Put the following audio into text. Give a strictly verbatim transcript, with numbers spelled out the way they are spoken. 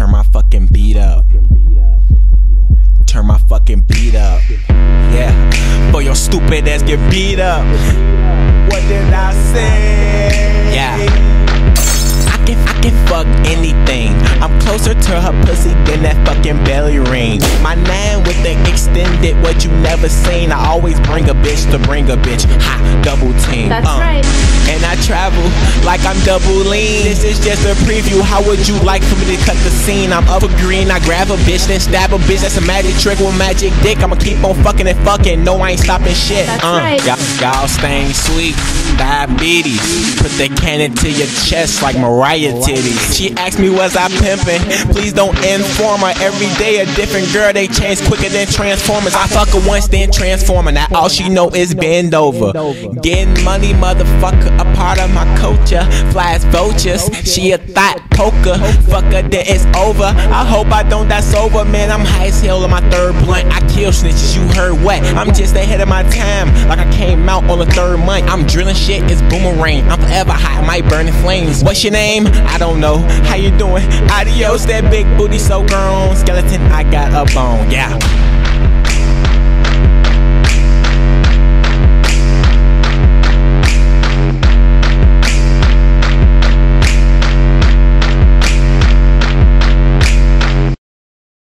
Turn my fucking beat up. Turn my fucking beat up. Yeah. For your stupid ass get beat up. What did I say? Yeah. I can, I can fuck anything. I'm closer to her pussy than that fucking belly ring. My nine with the extended, what you never seen. I always bring a bitch to bring a bitch. Ha, double team. That's uh. right. And I travel like I'm double lean. This is just a preview. How would you like for me to cut the scene? I'm up a green. I grab a bitch, then stab a bitch. That's a magic trick with magic dick. I'ma keep on fucking and fucking. No, I ain't stopping shit. That's uh. right. Y'all staying sweet. Diabetes. Put the cannon to your chest like Mariah titties. She asked me, was I pimping? Please don't inform her. Every day a different girl. They change quicker than Transformers. I fuck her once, then transform her. Now all she know is bend over. Getting money, motherfucker. A part of my culture. Fly as vultures. She a thought poker. Fuck her, then it's over. I hope I don't die sober. Man, I'm high as hell on my third blunt. I kill snitches, you heard what? I'm just ahead of my time. Like I came out on the third month. I'm drilling shit, it's Boomarang. I'm forever hot, might burn in flames. What's your name? I don't know. How you doing? Adios, that big booty so grown. Skeleton, I got a bone. Yeah.